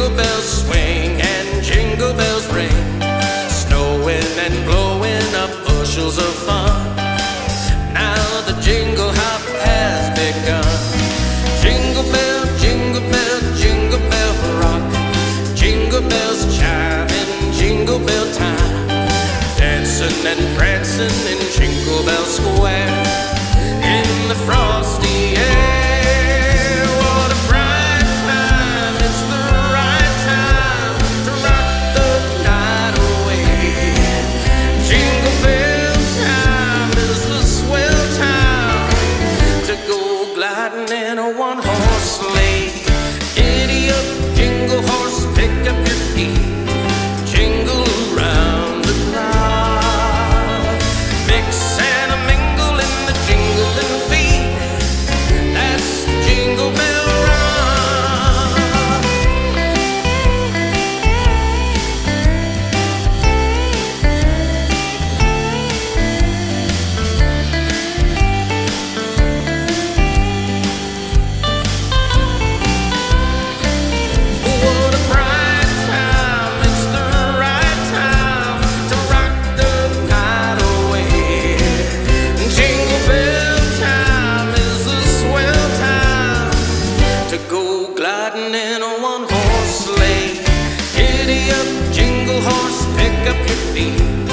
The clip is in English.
Jingle bells swing and jingle bells ring, snowing and blowing up bushels of fun. Now the jingle hop has begun. Jingle bell, jingle bell, jingle bell rock. Jingle bells chime in jingle bell time, dancing and prancing in Jingle Bell Square, in the frosty air. What a bright time, it's the right time to rock the night away. Jingle bell time is the swell time to go gliding in a one-horse sleigh. Giddy up, jingle horse, pick up your feet, jingle around the clock. Mix and a mingle in the jingling feet, that's Jingle Bell Rock. What a bright time, it's the right time to rock the night away. Jingle bell time is a swell time to go gliding in a one-horse sleigh. Giddy up, jingle horse, pick up your feet,